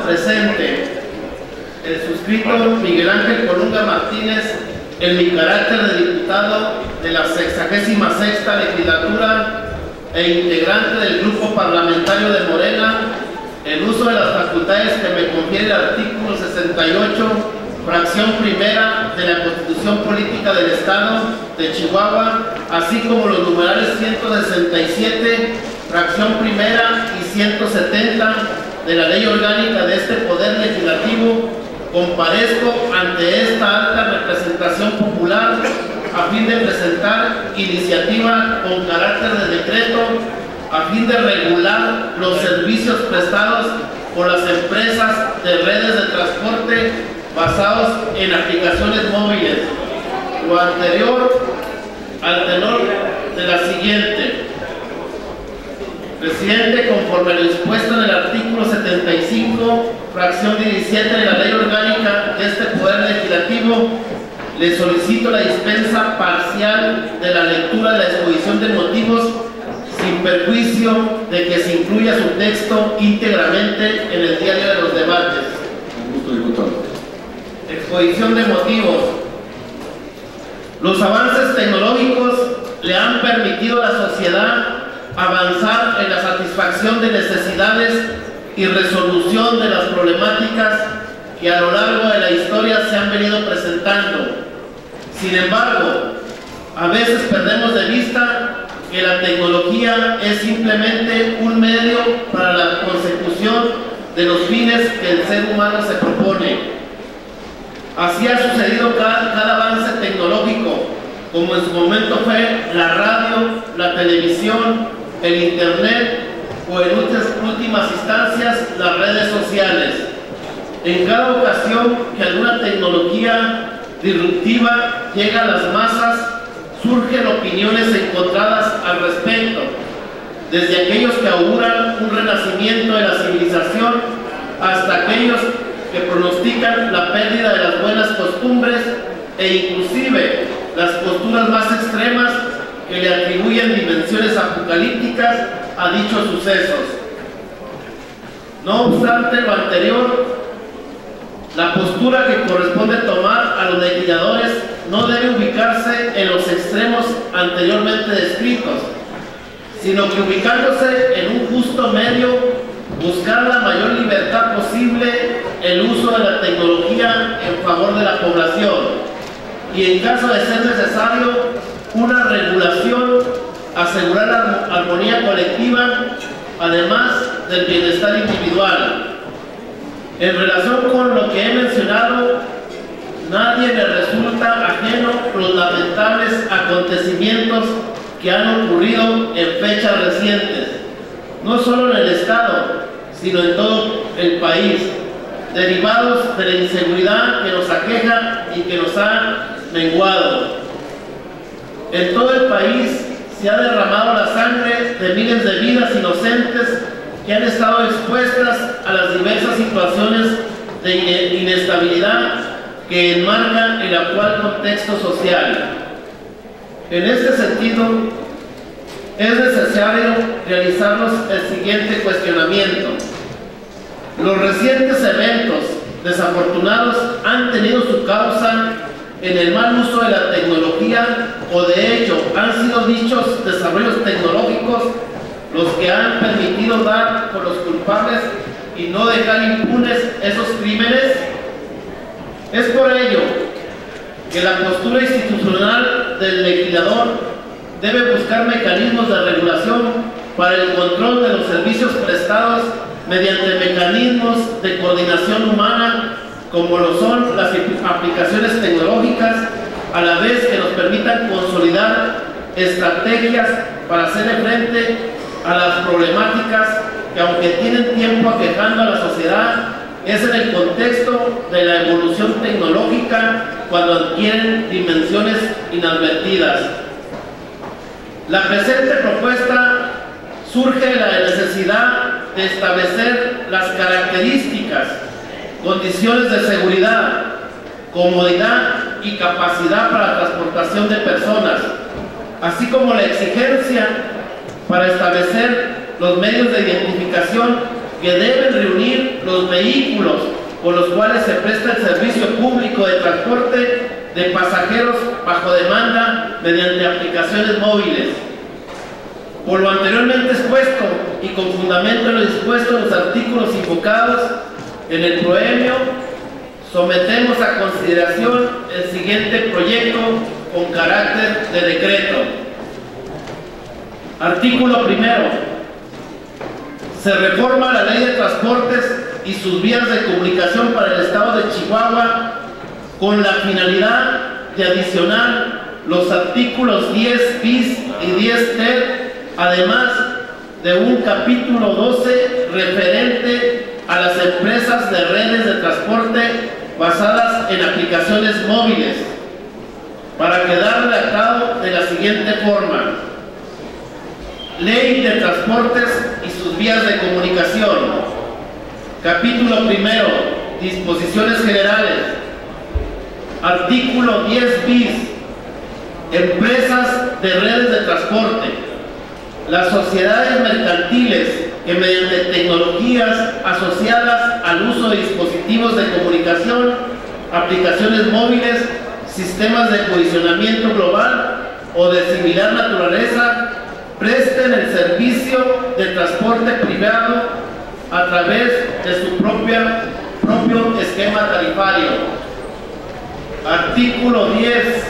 presente el suscrito Miguel Ángel Colunga Martínez en mi carácter de diputado de la 66ª legislatura e integrante del grupo parlamentario de Morena, en uso de las facultades que me confiere el artículo 68, fracción primera de la Constitución Política del Estado de Chihuahua, así como los numerales 167, fracción primera y 170 de la Ley Orgánica de este Poder Legislativo, comparezco ante esta alta representación popular a fin de presentar iniciativa con carácter de decreto a fin de regular los servicios prestados por las empresas de redes de transporte basados en aplicaciones móviles. Lo anterior al tenor de la siguiente. Presidente, conforme a lo dispuesto en el artículo 75, fracción 17 de la Ley Orgánica de este Poder Legislativo, le solicito la dispensa parcial de la lectura de la exposición de motivos sin perjuicio de que se incluya su texto íntegramente en el diario de los debates. Exposición de motivos. Los avances tecnológicos le han permitido a la sociedad avanzar en la satisfacción de necesidades y resolución de las problemáticas que a lo largo de la historia se han venido presentando. Sin embargo, a veces perdemos de vista que la tecnología es simplemente un medio para la consecución de los fines que el ser humano se propone. Así ha sucedido cada avance tecnológico, como en su momento fue la radio, la televisión, el internet o en últimas instancias las redes sociales. En cada ocasión que alguna tecnología disruptiva llega a las masas, surgen opiniones encontradas al respecto, desde aquellos que auguran un renacimiento de la civilización hasta aquellos que pronostican la pérdida de las buenas costumbres e inclusive las posturas más extremas que le atribuyen dimensiones apocalípticas a dichos sucesos. No obstante lo anterior, la postura que corresponde tomar a los legisladores no debe ubicarse en los extremos anteriormente descritos, sino que ubicándose en un justo medio, buscar la mayor libertad posible el uso de la tecnología en favor de la población y, en caso de ser necesario, una regulación, asegurar la armonía colectiva, además del bienestar individual. En relación con lo que he mencionado, nadie le resulta ajeno los lamentables acontecimientos que han ocurrido en fechas recientes, no solo en el Estado, sino en todo el país, derivados de la inseguridad que nos aqueja y que nos ha menguado. En todo el país se ha derramado la sangre de miles de vidas inocentes que han estado expuestas a las diversas situaciones de inestabilidad que enmarcan el actual contexto social. En este sentido, es necesario realizarnos el siguiente cuestionamiento. Los recientes eventos desafortunados han tenido su causa en el mal uso de la tecnología, o de hecho han sido dichos desarrollos tecnológicos los que han permitido dar por los culpables y no dejar impunes esos crímenes. Es por ello que la postura institucional del legislador debe buscar mecanismos de regulación para el control de los servicios prestados mediante mecanismos de coordinación humana, como lo son las aplicaciones tecnológicas, a la vez que nos permitan consolidar estrategias para hacerle frente a las problemáticas que, aunque tienen tiempo aquejando a la sociedad, es en el contexto de la evolución tecnológica cuando adquieren dimensiones inadvertidas. La presente propuesta surge de la necesidad de establecer las características, condiciones de seguridad, comodidad y capacidad para la transportación de personas, así como la exigencia para establecer los medios de identificación que deben reunir los vehículos con los cuales se presta el servicio público de transporte de pasajeros bajo demanda mediante aplicaciones móviles. Por lo anteriormente expuesto y con fundamento en lo dispuesto en los artículos invocados en el proemio, sometemos a consideración el siguiente proyecto con carácter de decreto. Artículo primero. Se reforma la Ley de Transportes y sus vías de comunicación para el Estado de Chihuahua con la finalidad de adicionar los artículos 10 bis y 10 ter, además de un capítulo 12 referente a las empresas de redes de transporte basadas en aplicaciones móviles, para quedar redactado de la siguiente forma: Ley de Transportes y sus vías de comunicación. Capítulo primero. Disposiciones generales. Artículo 10 bis. Empresas de redes de transporte. Las sociedades mercantiles que mediante tecnologías asociadas al uso de dispositivos de comunicación, aplicaciones móviles, sistemas de posicionamiento global o de similar naturaleza, presten el servicio de transporte privado a través de su propio esquema tarifario. Artículo 10.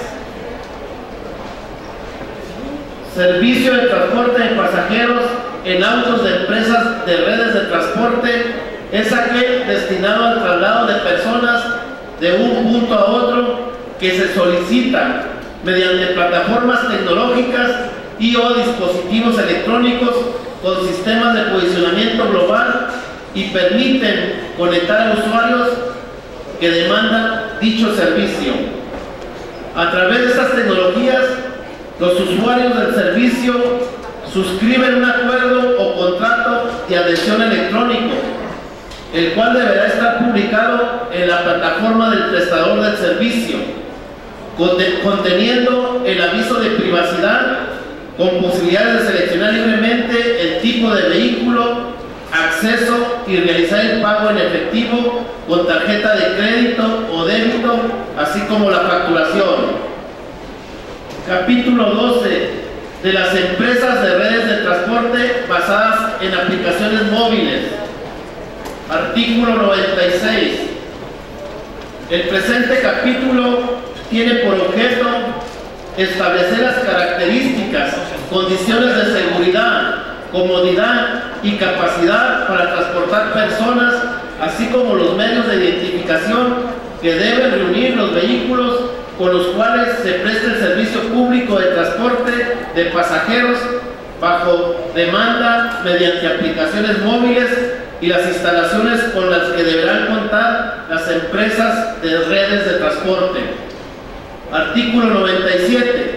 Servicio de transporte de pasajeros en autos de empresas de redes de transporte es aquel destinado al traslado de personas de un punto a otro que se solicita mediante plataformas tecnológicas y o dispositivos electrónicos con sistemas de posicionamiento global y permiten conectar a usuarios que demandan dicho servicio. A través de estas tecnologías, los usuarios del servicio suscriben un acuerdo o contrato de adhesión electrónico, el cual deberá estar publicado en la plataforma del prestador del servicio, conteniendo el aviso de privacidad, con posibilidades de seleccionar libremente el tipo de vehículo, acceso y realizar el pago en efectivo con tarjeta de crédito o débito, así como la facturación. Capítulo 12. De las empresas de redes de transporte basadas en aplicaciones móviles. Artículo 96. El presente capítulo tiene por objeto establecer las características, condiciones de seguridad, comodidad y capacidad para transportar personas, así como los medios de identificación que deben reunir los vehículos con los cuales se presta el servicio público de transporte de pasajeros bajo demanda mediante aplicaciones móviles y las instalaciones con las que deberán contar las empresas de redes de transporte. Artículo 97.